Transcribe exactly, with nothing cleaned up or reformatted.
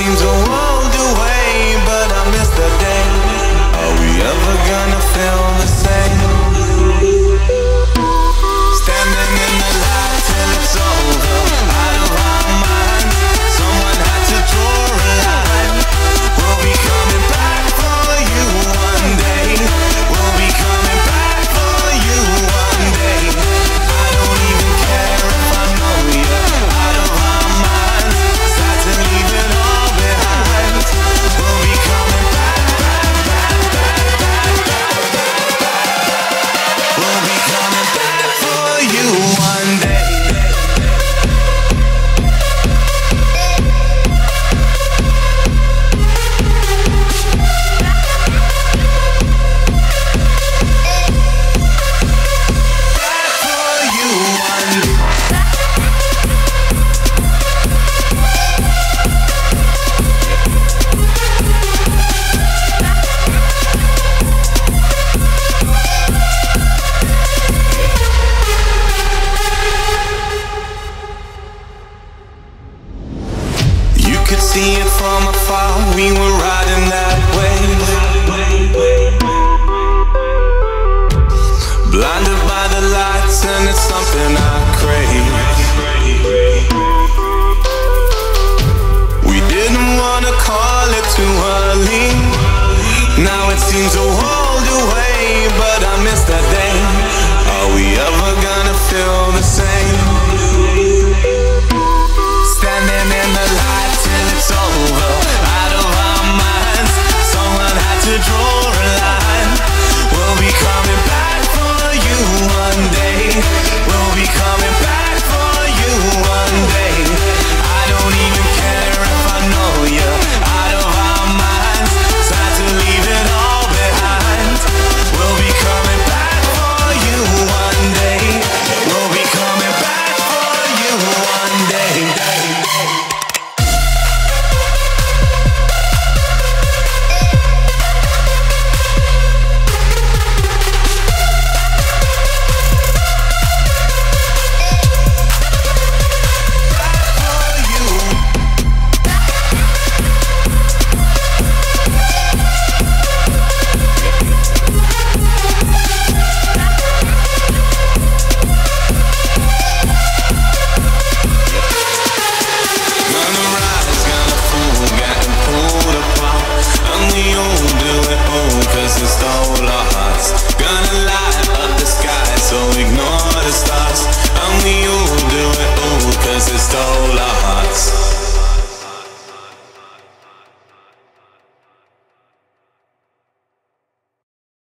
seems a world away, but I miss the day. Are we ever gonna feel the same? Standing in the light till it's over, out of our minds. Someone had to draw a line. We'll be coming back for you one day. We'll be coming back for you one day. I don't even care if I know you. Out of our minds, sad to leave it all behind. We'll be coming back, back, back, back, back, back, back. We'll be coming back for you one day. See it from afar, we were riding that wave. Blinded by the lights and it's something I crave. We didn't wanna call it too early. Now it seems a world away, but I'm